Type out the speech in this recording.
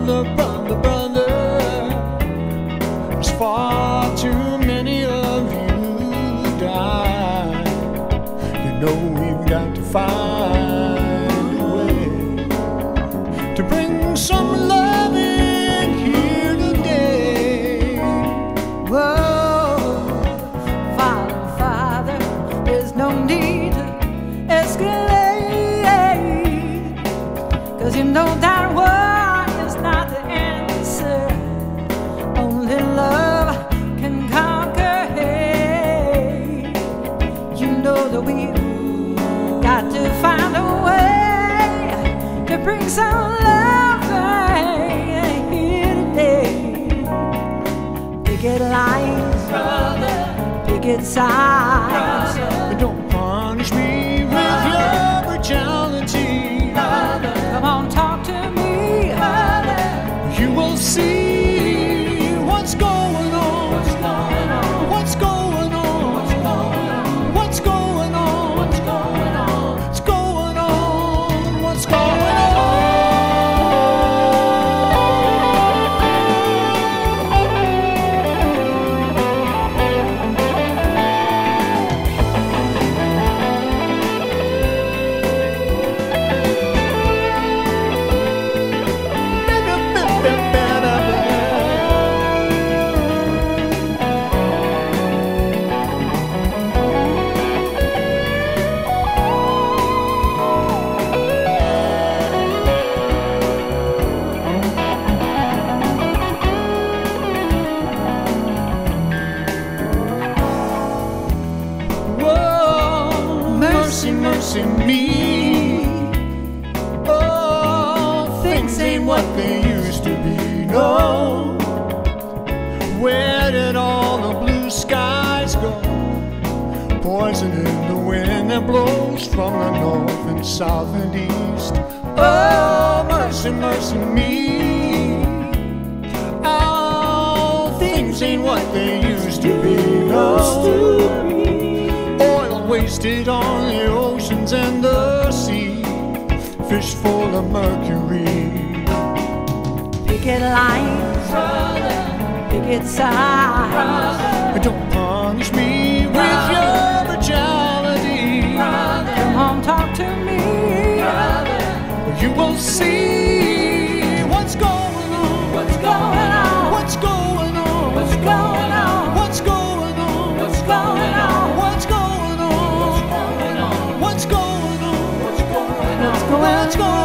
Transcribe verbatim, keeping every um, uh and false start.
brother, brother, brother. There's far too many of you die. You know we've got to find a way to bring some love in here today. Whoa, Father, Father, there's no need to escalate, 'cause you know that war is not the answer. Only love can conquer hate. You know that we've got to find a way to bring some love here today. Picket lines, brother, picket signs, brother. Don't punish me with your brutality, brother. Come on, talk to me, brother. You will see what's going on. What's going on? What's going on? What's going on? What's going on? What's going on? What's going on? What's going on? Mercy, mercy me. Oh, things ain't what they used to be. No, where did all the blue skies go? Poison in the wind that blows from the north and south and east. Oh, mercy, mercy me. Oh, things ain't what they used to be. No, wasted on the oceans and the sea, fish full of mercury. Picket lines, brother, picket signs, brother. Don't punish me with your brutality, brother. Come on, talk to me, brother. You will see what's going on. What's going on? What's going on? What's going on? What's going on? What's going on? What's going on? What's going on? What's going on? What's going on? What's going on?